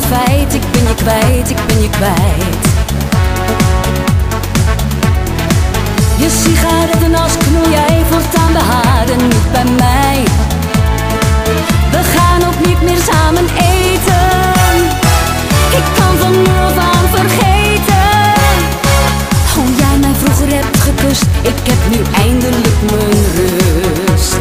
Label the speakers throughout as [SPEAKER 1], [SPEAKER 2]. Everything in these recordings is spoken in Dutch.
[SPEAKER 1] het feit, ik ben je kwijt, ik ben je kwijt. Je sigaretten als knol, jij voortaan bij haar en niet bij mij. We gaan ook niet meer samen eten. Ik kan van nu af aan vergeten hoe jij mij vroeger hebt gekust. Ik heb nu eindelijk mijn rust.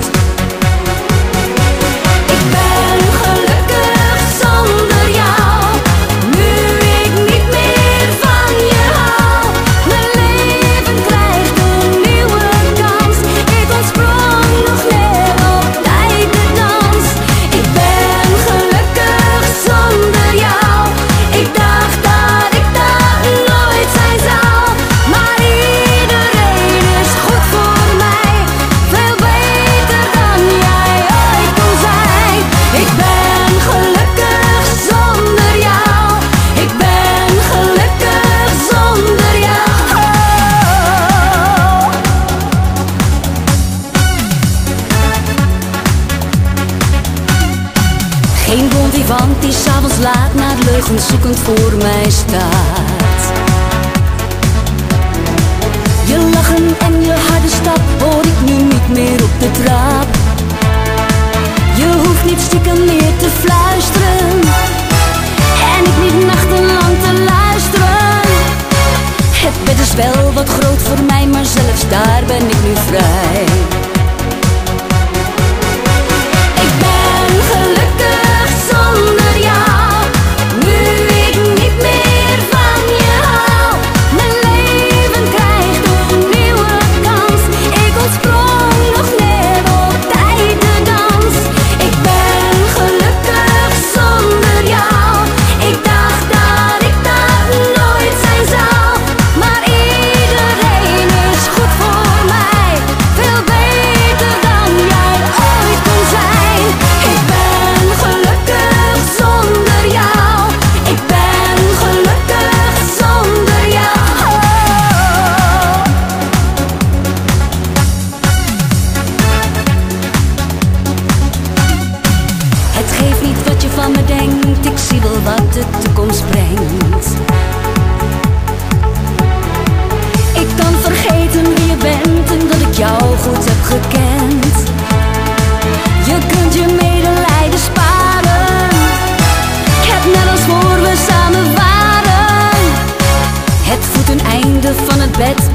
[SPEAKER 1] Ik ben gelukkig zonder jou, nu ik niet meer van je hou. Mijn leven krijgt een nieuwe kans, ik ontsprong nog net op tijd de dans. Ik ben gelukkig zonder jou, ik dacht dat ik dat nooit zijn zou. Maar iedereen is goed voor mij, veel beter dan jij ooit kon zijn. Ik ben gelukkig zonder jou, ik ben gelukkig zonder jou. Geen bondivant die s'avonds laat naar leugens zoekend voor mij staat. Je lachen en je harde stap hoor ik nu niet meer op de trap. Je hoeft niet stiekem meer te fluisteren en ik niet nachtenlang te luisteren. Het bed is wel wat groot voor mij, maar zelfs daar ben ik nu vrij. Ik ben gelukkig zonder jou, nu ik niet meer van je hou. Mijn leven krijgt een nieuwe kans, ik ontsprong nog net op tijd de dans. Ik ben gelukkig zonder jou, ik dacht dat ik dat nooit zijn zou. Maar iedereen is goed voor mij, veel beter dan jij ooit kon zijn. Ik ben gelukkig zonder jou, ik ben gelukkig zonder jou. Het geeft niet wat je van me denkt, ik zie wel wat de toekomst brengt. Ik kan vergeten wie je bent en dat ik jou goed heb gekend. Je kunt je medelijden sparen, ik heb net als voor we samen waren. Het voeteneinde van het bed